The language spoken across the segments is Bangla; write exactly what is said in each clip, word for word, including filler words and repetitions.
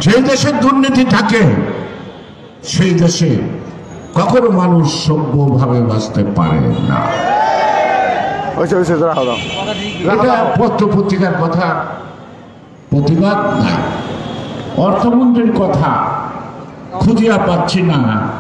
যে দেশে দুর্নীতি থাকে সেই দেশে কখনো মানুষ সভ্যভাবে বাঁচতে পারে না। এটা পত্র পত্রিকার কথা, প্রতিবাদ নাই। অর্থমন্ত্রীর কথা খুঁজিয়া পাচ্ছি না,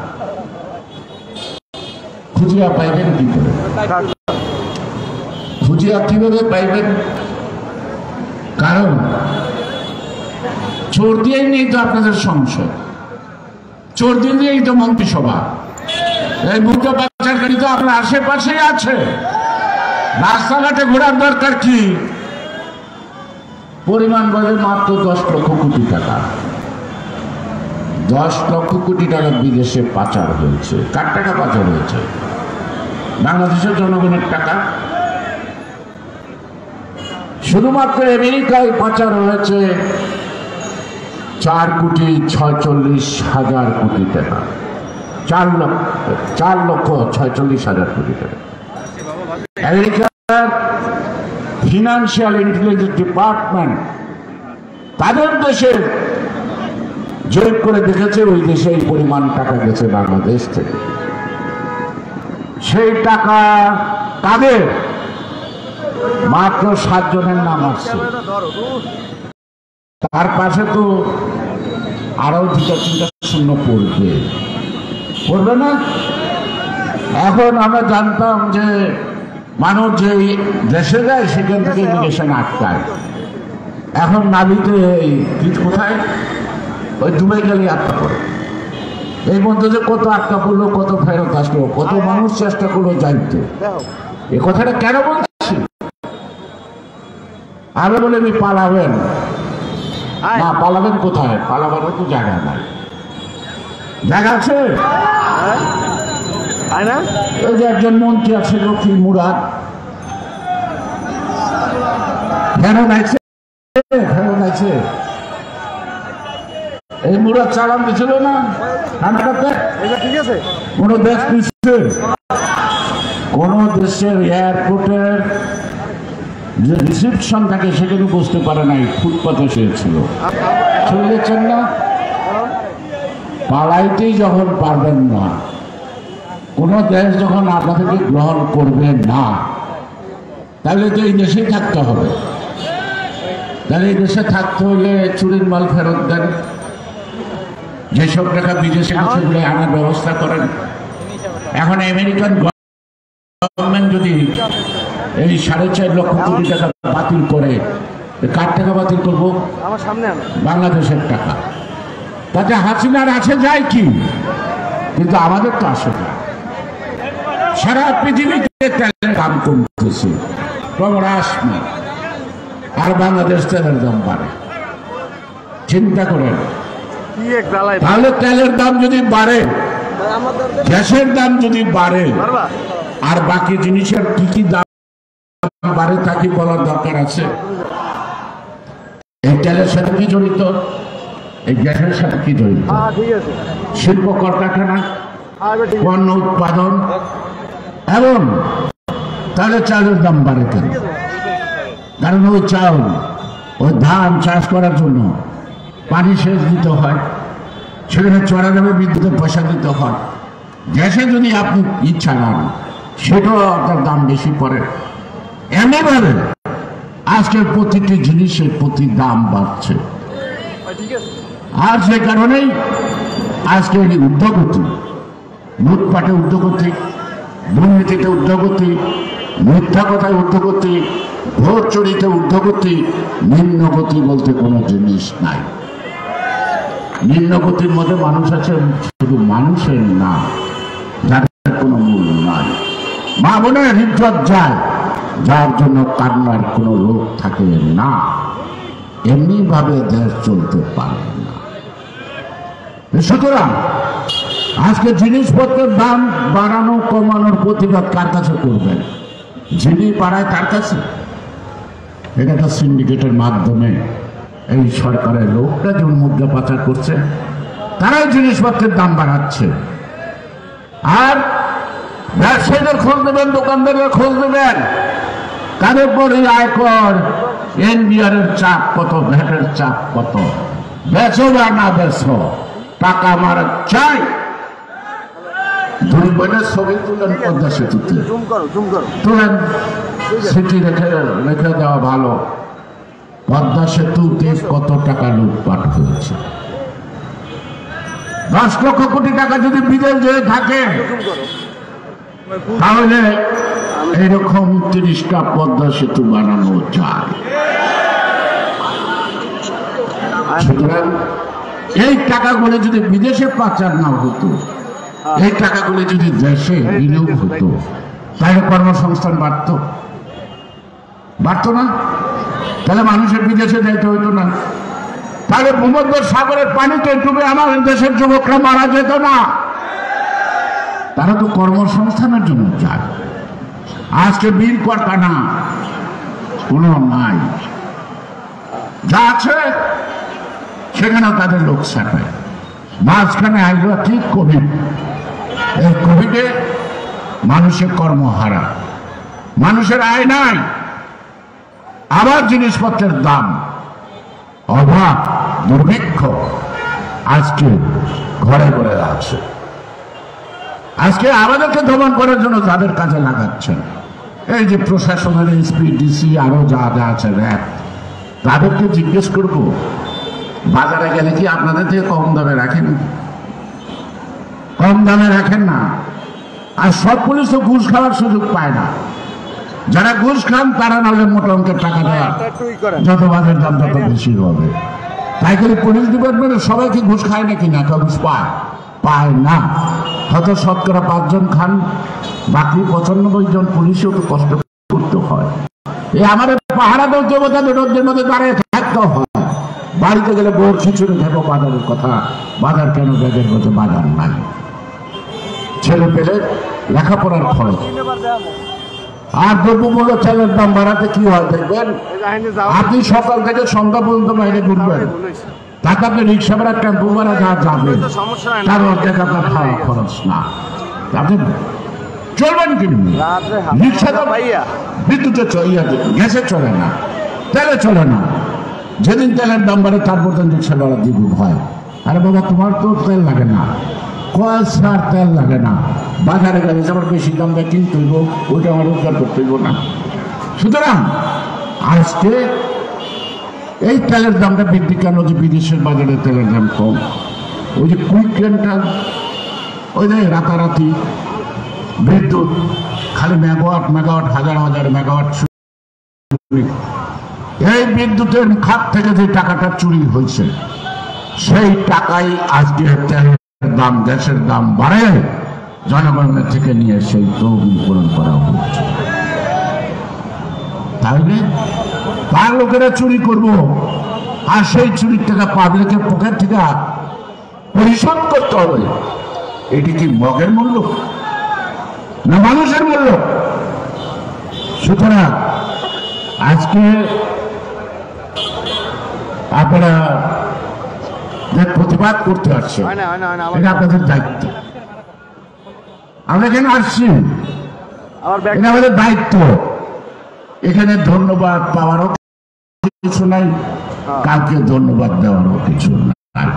খুঁজিয়া পাইবেন কি করে? খুঁজিয়া কিভাবে পাইবেন? কারণ চোর দিয়েই নেই তো আপনাদের সংসদ, চোর দিয়ে দিয়েই তো মন্ত্রিসভা। এই মুদ্রা পাচারকারী তো আপনার আশেপাশেই আছে। রাস্তাঘাটে ঘোরার দরকার কি? পরিমাণ বলে মাত্র দশ লক্ষ কোটি টাকা, দশ লক্ষ কোটি টাকা বিদেশে পাচার হয়েছে। কার টাকা পাচার হয়েছে? বাংলাদেশের জনগণের টাকা। শুধুমাত্র আমেরিকায় পাচার হয়েছে চার কোটি ছয়চল্লিশ হাজার কোটি টাকা, চার লক্ষ চার লক্ষ ছয়চল্লিশ হাজার কোটি টাকা। আমেরিকার ফিনান্সিয়াল ইন্টেলিজেন্স ডিপার্টমেন্ট তাদের দেশে জরিপ করে দেখেছে ওই দেশে এই পরিমাণ টাকা গেছে বাংলাদেশ থেকে। সেই টাকা তাদের মাত্র সাত জনের নাম আসছে। তার পাশে তো আরো দুটা তিনটা শূন্য পড়বে, পড়বে না? এখন আমরা জানতাম যে মানুষ যে দেশে যায় সেখান থেকে ইমিগ্রেশন আটকায়। এখন নাভিতে কোথায় ওই দুবাই গেলে আটকা পড়ে। এই মধ্যে যে কত আটকা পড়লো, কত ফেরত আসলো, কত মানুষ চেষ্টা করলো যাইতে। এ কথাটা কেন বলছি? আমি বলে আমি পালাবেন না, পালাবেন কোথায়? পালাবার তো জায়গা নাই। জায়গা আছে? এই যে একজন মন্ত্রী আছে লক্ষ্মী মুরাদ, ফেরত আছে, ফেরত আছে। এই মুরাদ চালান দিছিল না কোন দেশ পিছিয়ে, কোন দেশের এয়ারপোর্টের যে রিসেপশন থাকে সেখানে বুঝতে পারে নাই, ফুটপাতে শুয়েছিল। চলে যাচ্ছেন না? পালাইতেই যখন পারবেন না, কোন দেশ যখন আপনাদেরকে গ্রহণ করবে না, তাহলে তো এই দেশেই থাকতে হবে। তাহলে এই দেশে থাকতে হলে চুরির মাল ফেরত দেন, যেসব টাকা বিদেশে আছে বলে আনার ব্যবস্থা করেন। এখন আমেরিকান গভর্নমেন্ট যদি এই সাড়ে চার লক্ষ কোটি টাকা বাতিল করে, কার টাকা বাতিল করবো? বাংলাদেশের টাকা। তাতে হাসিনার আসে যায় কি? কিন্তু আমাদের তো আসে না। সারা পৃথিবীতে তেলের দাম কমতেছে, আর বাংলাদেশ তেলের দাম বাড়ে। চিন্তা করেন, তাহলে তেলের দাম যদি বাড়ে, গ্যাসের দাম যদি বাড়ে, আর বাকি জিনিসের কি কি দাম বাড়ে তা কি বলার দরকার আছে? এই তেলের সাথে কি জড়িত? এই গ্যাসের সাথে কি জড়িত? শিল্প কলকারখানা, পণ্য উৎপাদন, এবং তাহলে চালের দাম বাড়ে কেন? কারণ ওই চাল, ওই ধান চাষ করার জন্য পানি সেচ দিতে হয়, সেখানে চড়া দামে বিদ্যুতের পয়সা দিতে হয়। গ্যাসে যদি আপনি ইচ্ছা নেন, সেটাও আপনার দাম বেশি পড়ে। এমনিভাবে আজকের প্রতিটি জিনিসের প্রতি দাম বাড়ছে। আর সে কারণেই আজকে ঊর্ধ্বগতি, লুটপাটে ঊর্ধ্বগতি, দুর্নীতিতে ঊর্ধ্বগতি, মিথ্যা কথায় ঊর্ধ্বগতি, ভোট চুরিতে ঊর্ধ্বগতি, নিম্নগতি বলতে কোনো জিনিস নাই। নিম্নগতির মধ্যে মানুষ আছে, শুধু মানুষের না, যাদের কোনো মূল্য নাই। মা বোনের ইজ্জত যায়, যার জন্য কান্নার কোনো লোক থাকে না। এমনি ভাবে দেশ চলতে পারে না। সুতরাং আজকে জিনিসপত্রের দাম বাড়ানো কমানোর প্রতিবাদ কার কাছে করবেন? যিনি বাড়ায় তার কাছে। এটা একটা সিন্ডিকেটের মাধ্যমে এই সরকারের লোকটা যেমন মুদ্রা পাচার করছে, তারাই জিনিসপত্রের দাম বাড়াচ্ছে। আর ব্যবসায়ীদের খোঁজ দেবেন, দোকানদারের খোঁজ দেবেন, তাদের উপর এই আয়কর, এনবিআর এর চাপ কত, ভ্যাটের চাপ কত। বেচো বা না বেচো, টাকা আমার চাই। দুই বোনের ছবি তুলেন পদ্মা সেতুতে, তুলেন, সিটি রেখে রেখে দেওয়া ভালো। পদ্মা সেতুতে কত টাকা লুটপাট হয়েছে। দশ লক্ষ কোটি টাকা যদি বিদেশ যেয়ে থাকে, তাহলে এরকম তিরিশটা পদ্মা সেতু বানানো যায়। সুতরাং এই টাকাগুলো যদি বিদেশে পাচার না হতো, এই টাকাগুলো যদি দেশে বিনিয়োগ হতো, তাহলে কর্মসংস্থান বাড়ত বাড়ত না? তাহলে মানুষের বিদেশে যাইতে হইতো না। তাহলে ভূমধ্য সাগরের পানিতে ডুবে আমাদের দেশের যুবকরা মারা যেত না। তারা তো কর্মসংস্থানের জন্য যায়। আজকে বীর কারখানা কোন নাই, যা আছে সেখানেও তাদের লোক ছাটায়। মাঝখানে আসলো ঠিক কোভিড। এই কোভিডে মানুষের কর্মহারা, মানুষের আয় নাই, আবার জিনিসপত্রের দাম, অভাব, দুর্ভিক্ষ আজকে ঘরে ঘরে আছে। আজকে আমাদেরকে দমন করার জন্য যাদের কাজে লাগাচ্ছেন, এই যে প্রশাসনের এসপি, ডিসি, আরো যা যা আছে র্যাব, তাদেরকে জিজ্ঞেস করব, বাজারে গেলে কি আপনাদের থেকে কম দামে রাখেন? কম দামে রাখেন না। আর সব পুলিশ তো ঘুষ খাওয়ার সুযোগ পায় না। যারা ঘুষ খান তারা নাহলে মোটা অঙ্কের টাকা দেয়, যত বাজার দাম তত বেশি হবে। তাই করে পুলিশ ডিপার্টমেন্টে সবাইকে ঘুষ খায় নাকি না? ঘুষ পায় পায় না। হয়তো শতকরা পাঁচজন খান, বাকি পঁচানব্বই জন পুলিশেও তো কষ্ট করতে হয়। এই আমাদের পাহাড়া দেবতা রোদের মধ্যে দাঁড়িয়ে থাকতে হয়। বাড়িতে গেলে বোর খিচুড়ি খাবো, বাজারের কথা, বাজার কেন ব্যাগের মধ্যে বাজার নাই। ছেলে পেলে লেখাপড়ার খরচ, আর দ্রব্যমূল্য চালের দাম বাড়াতে কি হয় দেখবেন। আপনি সকাল থেকে সন্ধ্যা পর্যন্ত বাইরে ঘুরবেন, তাতে আপনি রিক্সা ভাড়া, টেম্পো ভাড়া যা যাবেন, তার অর্ধেক আপনার খাওয়া খরচ না। আপনি চলবেন কিনবেন রিক্সা, তো বিদ্যুতে চলিয়ে গ্যাসে চলে না, তেলে চলে না। যেদিন তেলের দাম বাড়ে তারপর দিন রিক্সা ভাড়া দ্বিগুণ হয়। আরে বাবা, তোমার তো তেল লাগে না, কয়েসার তেল লাগে না, বাজারে গেলে আমার বেশি দাম দিয়ে কিনতে হইব, ওইটা আমার রোজগার করতে হইব না। সুতরাং আজকে এই তেলের দামটা বৃদ্ধি কেন? যে বিদেশের বাজারে তেলের দাম কম। ওই যে কুইক ট্রেনটা, ওই যে রাতারাতি বিদ্যুৎ, খালি মেগাওয়াট মেগাওয়াট হাজার হাজার মেগাওয়াট, এই বিদ্যুতের খাত থেকে যে টাকাটা চুরি হয়েছে, সেই টাকাই আজকে তেলের দাম, গ্যাসের দাম বাড়ে জনগণের থেকে নিয়ে সেই তহবিল পূরণ করা হচ্ছে। তাহলে তার লোকেরা চুরি করব, আর সেই চুরির টাকা পাবলিকের পকেট থেকে পরিশোধ করতে হবে। এটি কি মগের মূল্য না মানুষের মূল্য? সুতরাং আজকে আপনারা যে প্রতিবাদ করতে আসছে, এটা আপনাদের দায়িত্ব। আমরা এখানে আসছি, এটা আমাদের দায়িত্ব। এখানে ধন্যবাদ পাওয়ারও কিছু নাই, কাউকে ধন্যবাদ দেওয়ারও কিছু নাই।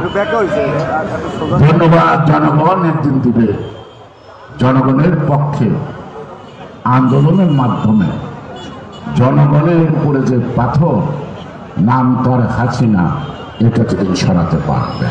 ধন্যবাদ জনগণ একদিন দিবে। জনগণের পক্ষে আন্দোলনের মাধ্যমে জনগণের উপরে যে পাথর, নাম তার হাসিনা, এটা থেকে সরাতে পারবে।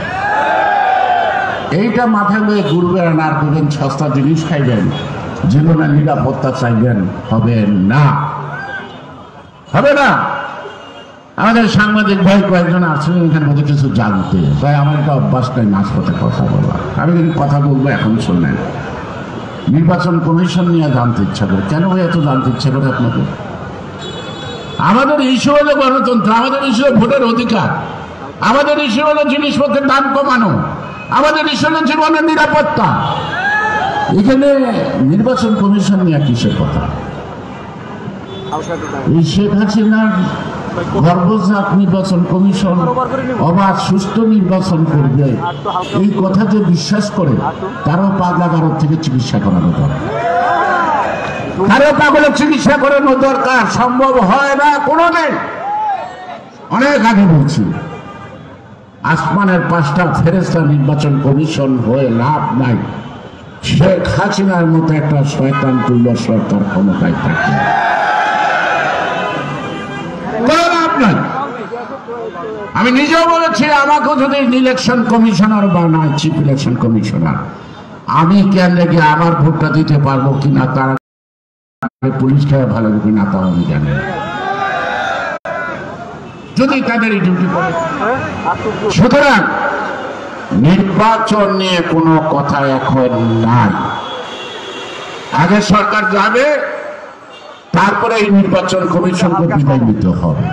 এইটা মাথায় লয়ে ঘুরবেন আর দুদিন সস্তা জিনিস খাইবেন, জীবনের নিরাপত্তা চাইবেন, হবে না, হবে না। আমাদের সাংবাদিক ভাই কয়েকজন আসলে এখানে মধ্যে কিছু জানতে, তাই আমার একটা অভ্যাস নাই মাঝপথে কথা বলা। আমি যদি কথা বলবো এখন শোনেন, নির্বাচন কমিশন নিয়ে জানতে ইচ্ছা করে। কেন এত জানতে ইচ্ছা করে আপনাদের? আমাদের ইস্যু হলো গণতন্ত্র, আমাদের ইস্যু হলো ভোটের অধিকার, আমাদের ইস্যু হলো জিনিসপত্রের দাম কমানো, আমাদের ইস্যু হলো জীবনের নিরাপত্তা। এখানে নির্বাচন কমিশন নিয়ে কিসের কথা? এই শেখ হাসিনার গর্ভজাত নির্বাচন কমিশন অবাধ সুষ্ঠু নির্বাচন করবে, এই কথা যে বিশ্বাস করে তারও পাগলাগারদ থেকে চিকিৎসা করানো দরকার। কারো পাগলের চিকিৎসা করানো দরকার, সম্ভব হয় না কোনোদিন। অনেক আগে বলছি, আসমানের পাঁচটা ফেরেশতা নির্বাচন কমিশন হয়ে লাভ নাই। শেখ হাসিনার মতো একটা শয়তান তুল্য সরকার ক্ষমতায় থাকে, কোনো লাভ নাই। আমি নিজেও বলেছি, আমাকেও যদি ইলেকশন কমিশনার বানায়, চিফ ইলেকশন কমিশনার, আমি কেন গিয়ে আমার ভোটটা দিতে পারবো কিনা তার পুলিশকে ভালো কিনা তাও আমি জানি না, যদি তাদের ডিউটি করে। সুতরাং নির্বাচন নিয়ে কোনো কথা এখন নাই। আগে সরকার যাবে, তারপরে এই নির্বাচন কমিশনকে বিদায় নিতে হবে।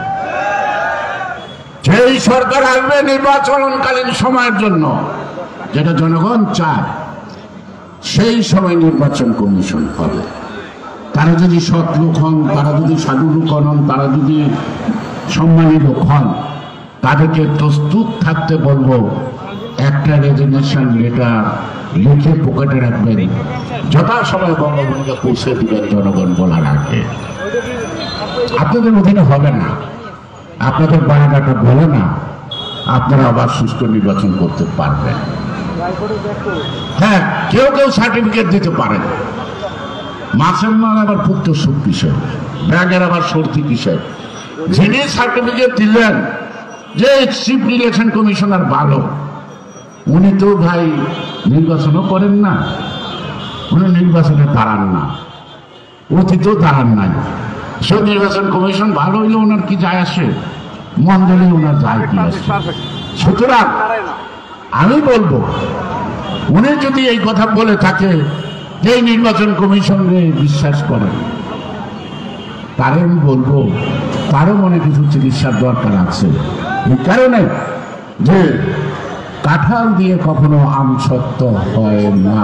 যেই সরকার আসবে নির্বাচনকালীন সময়ের জন্য, যেটা জনগণ চায়, সেই সময় নির্বাচন কমিশন হবে। তারা যদি সৎ লোক হন, তারা যদি সাধু লোক হন, তারা যদি সম্মানী লোক হন, তাদেরকে প্রস্তুত থাকতে বলবো। একটা রেজিগনেশন লেটার লিখে পকেটে রাখবেন, যথাসময়ে বঙ্গবন্ধুকে পৌঁছে দিবেন জনগণ বলার আগে। আপনাদের অধীনে হবে না, আপনাদের বায়োডাটা বলে না, আপনারা আবার সুষ্ঠু নির্বাচন করতে পারবেন। হ্যাঁ, কেউ কেউ সার্টিফিকেট দিতে পারেন, মাসের মান আবার পুত্র সুখ কিসের, ব্যাগের আবার সর্দি কিসের। যিনি সার্টিফিকেট দিলেন যে চিফ ইলেকশন কমিশনার ভালো, উনি তো ভাই নির্বাচনও করেন না, উনি নির্বাচনে দাঁড়ান না, অতীতেও দাঁড়ান নাই। সে নির্বাচন কমিশন ভালো হইলে ওনার কি যায় আসে, মন দিলে ওনার যায় কি আসে। সুতরাং আমি বলবো, উনি যদি এই কথা বলে থাকে যে নির্বাচন কমিশনকে বিশ্বাস করেন, তারে আমি বলবো তারও মনে কিছু চিকিৎসার দরকার আছে। এই কারণে যে কাঁঠাল দিয়ে কখনো আম সত্য হয় না,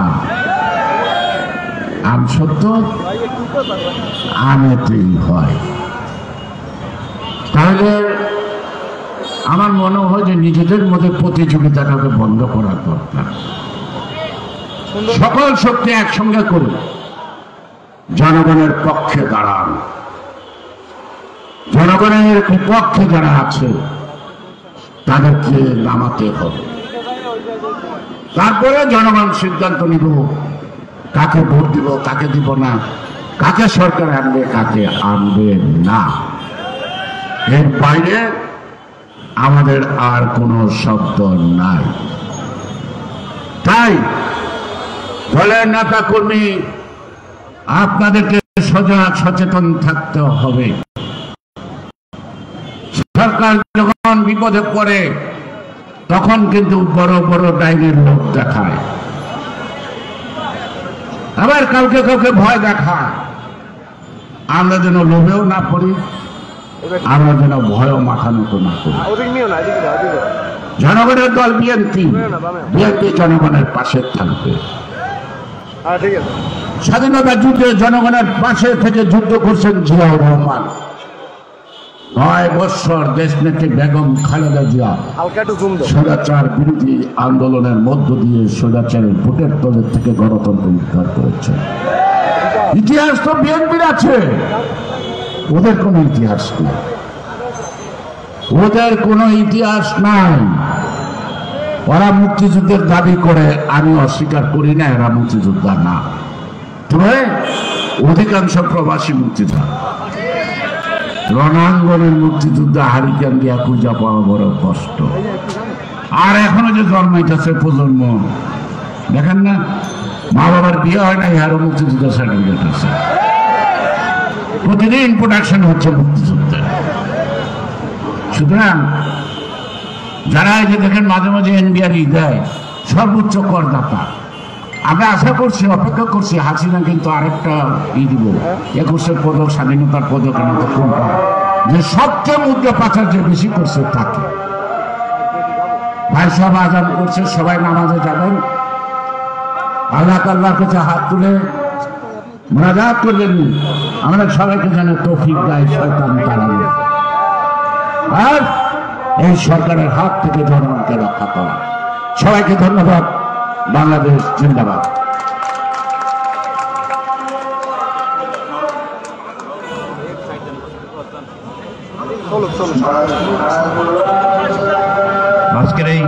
আম সত্য আমেতেই হয়। তাহলে আমার মনে হয় যে নিজেদের মধ্যে প্রতিযোগিতাটাকে বন্ধ করার দরকার। সকল শক্তি একসঙ্গে করুন, জনগণের পক্ষে দাঁড়ান, জনগণের বিপক্ষে যারা আছে তাদেরকে নামাতে হবে। তারপরে জনগণ সিদ্ধান্ত নিব কাকে ভোট দিব, কাকে দিব না, কাকে সরকার আনবে, কাকে আনবে না। এর বাইরে আমাদের আর কোনো শব্দ নাই। তাই দলের নেতা কর্মী আপনাদেরকে সজাগ সচেতন থাকতে হবে। সরকার যখন বিপদে পড়ে তখন কিন্তু বড় বড় ডাইনের লোক দেখায়, আবার কাউকে কাউকে ভয় দেখায়। আমরা যেন লোভেও না পড়ি, আমরা যেন ভয়ও মাথা মতো না করি। জনগণের দল বিএনপি, বিএনপি জনগণের পাশে থাকবে। স্বাধীনতা যুদ্ধে জনগণের পাশে থেকে যুদ্ধ করছেন জিয়াউর রহমান। নয় বৎসর দেশনেত্রী বেগম খালেদা জিয়া স্বৈরাচার বিরোধী আন্দোলনের মধ্য দিয়ে স্বৈরাচারের ভোটের তলের থেকে গণতন্ত্র উদ্ধার করেছে। ইতিহাস তো বিএনপির আছে, ওদের কোনো ইতিহাস নেই, ওদের কোনো ইতিহাস নাই। ওরা মুক্তিযুদ্ধের দাবি করে, আমি অস্বীকার করি না এরা মুক্তিযোদ্ধা না, তবে অধিকাংশ প্রবাসী মুক্তিযোদ্ধা। রণাঙ্গনের মুক্তিযুদ্ধ হারিকেন দিয়া পূজা পাওয়া বড় কষ্ট। আর এখনো যে জন্মাইতেছে প্রজন্ম, দেখেন না, মা বাবার বিয়ে হয় না, আরো মুক্তিযুদ্ধ সার্টিফিকেট আছে। প্রতিদিন প্রোডাকশন হচ্ছে মুক্তিযুদ্ধে। সুতরাং যারা এই যে দেখেন মাঝে মাঝে এনবিআরই দেয়, সর্বোচ্চ করদাতা, আমরা আশা করছি, অপেক্ষা করছি হাসিনা কিন্তু আরেকটা ই দিব, একুশের পদক, স্বাধীনতার পদক, কোনটা যে সবচেয়ে মুদ্রা পাচার যে বেশি করছে তাকে। ভাই সব আজান করছে, সবাই নামাজে যাবেন, আল্লাহ আল্লাহর কাছে হাত তুলে মুনাজাত করবেন, আমরা সবাইকে যেন তৌফিক দেয় শয়তান তাড়ানো, আর এই সরকারের হাত থেকে জনগণকে রক্ষা করা। সবাইকে ধন্যবাদ। বাংলাদেশ জিন্দাবাদ। আজকের এই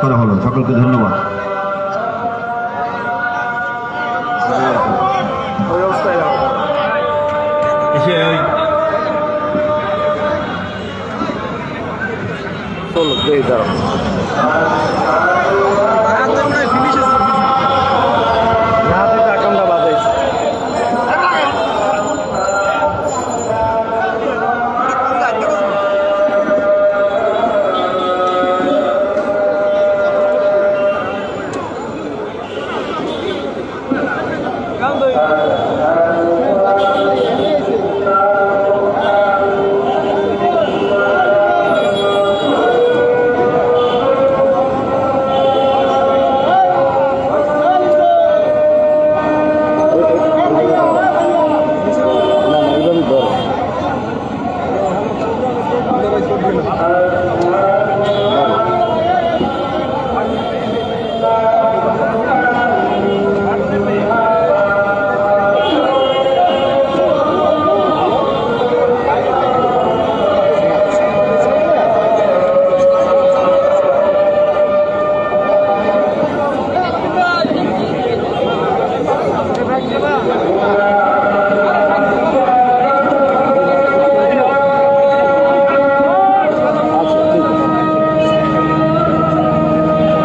করা হলো। সকলকে ধন্যবাদ।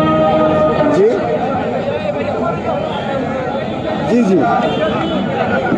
जी जी